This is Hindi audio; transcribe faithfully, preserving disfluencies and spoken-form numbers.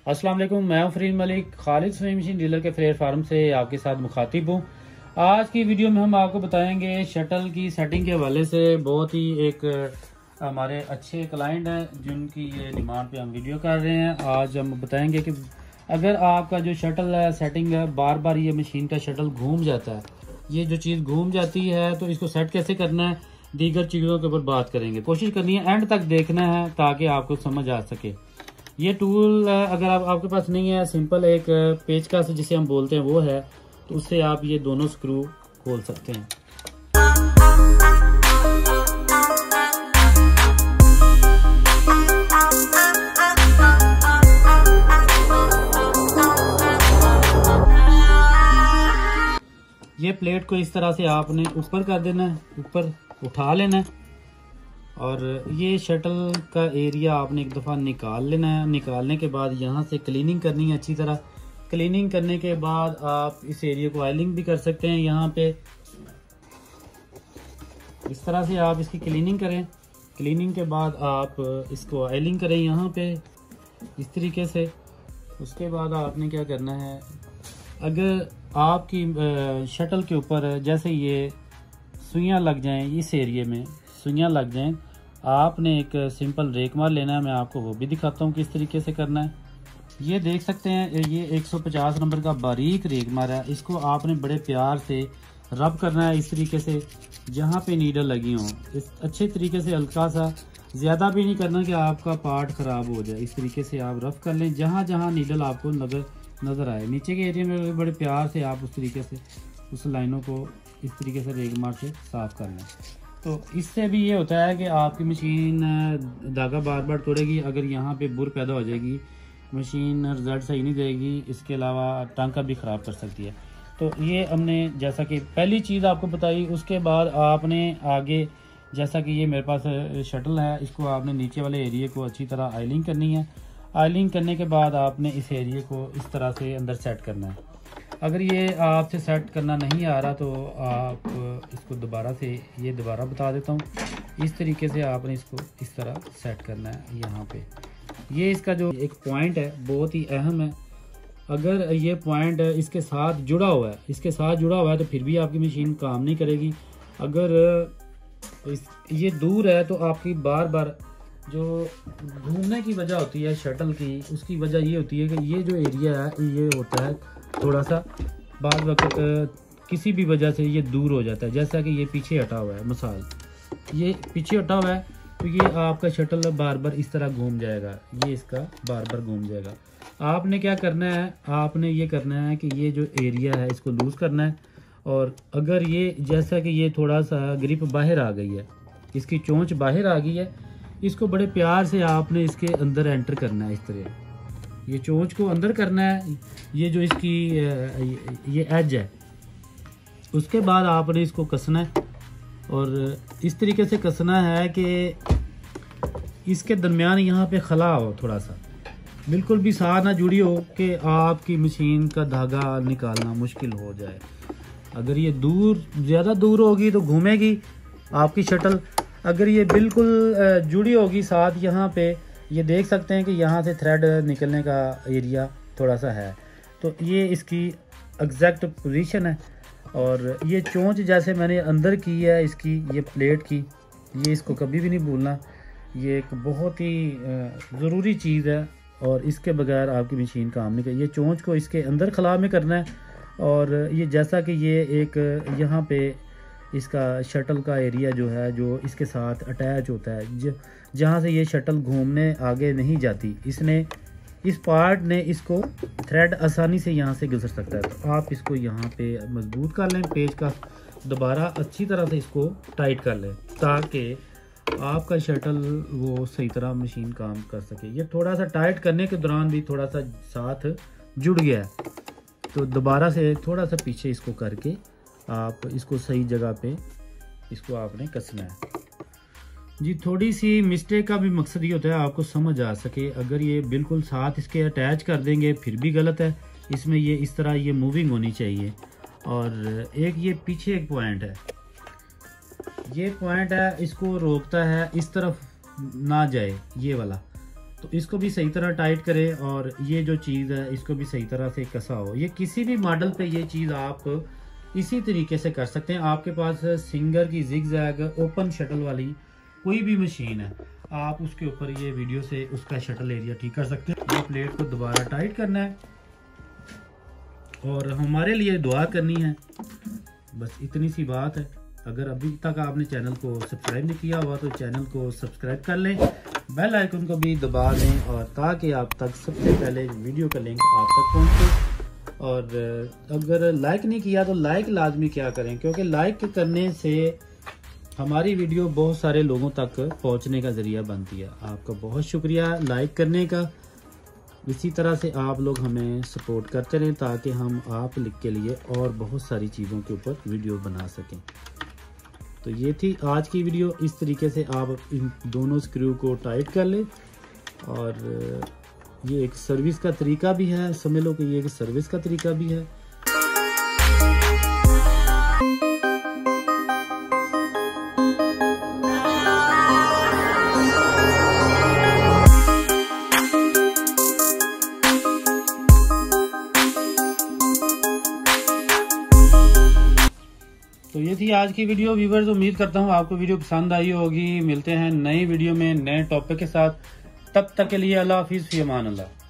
अस्सलाम वालेकुम, मैं हूं Farid Malik, Khalid sewing machine dealer के फ्रेयर फार्म से आपके साथ मुखातिब हूं। आज की वीडियो में हम आपको बताएंगे शटल की सेटिंग के हवाले से। बहुत ही एक हमारे अच्छे क्लाइंट हैं जिनकी ये डिमांड पे हम वीडियो कर रहे हैं। आज हम बताएंगे कि अगर आपका जो शटल है सेटिंग है, बार बार ये मशीन का शटल घूम जाता है, ये जो चीज़ घूम जाती है तो इसको सेट कैसे करना है, दीगर चीज़ों के ऊपर बात करेंगे। कोशिश करनी है एंड तक देखना है ताकि आपको समझ आ सके। ये टूल अगर आप आपके पास नहीं है, सिंपल एक पेचकस जिसे हम बोलते हैं वो है, तो उससे आप ये दोनों स्क्रू खोल सकते हैं। ये प्लेट को इस तरह से आपने ऊपर कर देना है, ऊपर उठा लेना है और ये शटल का एरिया आपने एक दफ़ा निकाल लेना है। निकालने के बाद यहाँ से क्लीनिंग करनी है अच्छी तरह। क्लीनिंग करने के बाद आप इस एरिया को ऑयलिंग भी कर सकते हैं। यहाँ पे इस तरह से आप इसकी क्लीनिंग करें। क्लीनिंग के बाद आप इसको ऑयलिंग करें यहाँ पे इस तरीके से। उसके बाद आपने क्या करना है, अगर आपकी शटल के ऊपर जैसे ये सुइयाँ लग जाएं, इस एरिए में सुइयाँ लग जाएं, आपने एक सिंपल रेक मार लेना है। मैं आपको वो भी दिखाता हूँ किस तरीके से करना है। ये देख सकते हैं, ये एक सौ पचास नंबर का बारीक रेक मार है। इसको आपने बड़े प्यार से रब करना है इस तरीके से, जहाँ पे नीडल लगी हो इस अच्छे तरीके से, हल्का सा, ज़्यादा भी नहीं करना कि आपका पार्ट ख़राब हो जाए। इस तरीके से आप रफ कर लें जहाँ जहाँ नीडल आपको नज़र नज़र आए। नीचे के एरिया में बड़े प्यार से आप उस तरीके से उस लाइनों को इस तरीके से रेक मार से साफ़ कर लें। तो इससे भी ये होता है कि आपकी मशीन धागा बार बार तोड़ेगी। अगर यहाँ पे बुर पैदा हो जाएगी, मशीन रिजल्ट सही नहीं देगी, इसके अलावा टांका भी ख़राब कर सकती है। तो ये हमने जैसा कि पहली चीज़ आपको बताई। उसके बाद आपने आगे जैसा कि ये मेरे पास शटल है, इसको आपने नीचे वाले एरिए को अच्छी तरह ऑयलिंग करनी है। ऑयलिंग करने के बाद आपने इस एरिए को इस तरह से अंदर सेट करना है। अगर ये आपसे सेट करना नहीं आ रहा तो आप इसको दोबारा से, ये दोबारा बता देता हूँ, इस तरीके से आपने इसको इस तरह सेट करना है। यहाँ पे ये इसका जो एक पॉइंट है बहुत ही अहम है। अगर ये पॉइंट इसके साथ जुड़ा हुआ है इसके साथ जुड़ा हुआ है तो फिर भी आपकी मशीन काम नहीं करेगी। अगर इस ये दूर है तो आपकी बार बार जो घूमने की वजह होती है शटल की, उसकी वजह ये होती है कि ये जो एरिया है ये होता है थोड़ा सा बाद वक्त किसी भी वजह से ये दूर हो जाता है। जैसा कि ये पीछे हटा हुआ है, मिसाल ये पीछे हटा हुआ है तो ये आपका शटल बार बार इस तरह घूम जाएगा, ये इसका बार बार घूम जाएगा। आपने क्या करना है, आपने ये करना है कि ये जो एरिया है इसको लूज़ करना है। और अगर ये जैसा कि ये थोड़ा सा ग्रिप बाहर आ गई है, इसकी चोंच बाहर आ गई है, इसको बड़े प्यार से आपने इसके अंदर एंटर करना है। इस तरह ये चोंच को अंदर करना है। ये जो इसकी ये एज है, उसके बाद आपने इसको कसना है और इस तरीके से कसना है कि इसके दरमियान यहाँ पे खला हो, थोड़ा सा बिल्कुल भी साथ ना जुड़ी हो कि आपकी मशीन का धागा निकालना मुश्किल हो जाए। अगर ये दूर ज़्यादा दूर होगी तो घूमेगी आपकी शटल। अगर ये बिल्कुल जुड़ी होगी साथ, यहाँ पे ये देख सकते हैं कि यहाँ से थ्रेड निकलने का एरिया थोड़ा सा है, तो ये इसकी एग्जैक्ट पोजीशन है। और ये चोंच जैसे मैंने अंदर की है इसकी, ये प्लेट की, ये इसको कभी भी नहीं भूलना। ये एक बहुत ही ज़रूरी चीज़ है और इसके बगैर आपकी मशीन काम नहीं करेगी। ये चोंच को इसके अंदर खला में करना है। और ये जैसा कि ये एक यहाँ पे इसका शटल का एरिया जो है जो इसके साथ अटैच होता है, जहाँ से ये शटल घूमने आगे नहीं जाती, इसने इस पार्ट ने इसको थ्रेड आसानी से यहाँ से गुजर सकता है। तो आप इसको यहाँ पे मजबूत कर लें, पेज का दोबारा अच्छी तरह से इसको टाइट कर लें ताकि आपका शटल वो सही तरह मशीन काम कर सके। ये थोड़ा सा टाइट करने के दौरान भी थोड़ा सा साथ जुड़ गया है, तो दोबारा से थोड़ा सा पीछे इसको करके आप इसको सही जगह पे इसको आपने कसना है जी। थोड़ी सी मिस्टेक का भी मकसद ये होता है आपको समझ आ सके। अगर ये बिल्कुल साथ इसके अटैच कर देंगे फिर भी गलत है। इसमें ये इस तरह ये मूविंग होनी चाहिए। और एक ये पीछे एक पॉइंट है, ये पॉइंट है, इसको रोकता है इस तरफ ना जाए, ये वाला तो इसको भी सही तरह टाइट करें और ये जो चीज़ है इसको भी सही तरह से कसा हो। ये किसी भी मॉडल पे ये चीज़ आप इसी तरीके से कर सकते हैं। आपके पास सिंगर की जिग जैग ओपन शटल वाली कोई भी मशीन है, आप उसके ऊपर ये वीडियो से उसका शटल एरिया ठीक कर सकते हैं। ये प्लेट को दोबारा टाइट करना है और हमारे लिए दुआ करनी है, बस इतनी सी बात है। अगर अभी तक आपने चैनल को सब्सक्राइब नहीं किया हुआ तो चैनल को सब्सक्राइब कर लें, बेल आइकन को भी दबा दें और ताकि आप तक सबसे पहले वीडियो का लिंक आप तक पहुंचे। और अगर लाइक नहीं किया तो लाइक लाजमी क्या करें, क्योंकि लाइक करने से हमारी वीडियो बहुत सारे लोगों तक पहुंचने का जरिया बनती है। आपका बहुत शुक्रिया लाइक करने का। इसी तरह से आप लोग हमें सपोर्ट करते रहें ताकि हम आप लिख के लिए और बहुत सारी चीज़ों के ऊपर वीडियो बना सकें। तो ये थी आज की वीडियो। इस तरीके से आप इन दोनों स्क्रू को टाइट कर लें और ये एक सर्विस का तरीका भी है, समझ लो कि ये एक सर्विस का तरीका भी है। तो ये थी आज की वीडियो व्यूवर्स। उम्मीद करता हूँ आपको वीडियो पसंद आई होगी। मिलते हैं नई वीडियो में नए टॉपिक के साथ, तब तक के लिए अल्लाह हाफिज़, फी अमान अल्लाह।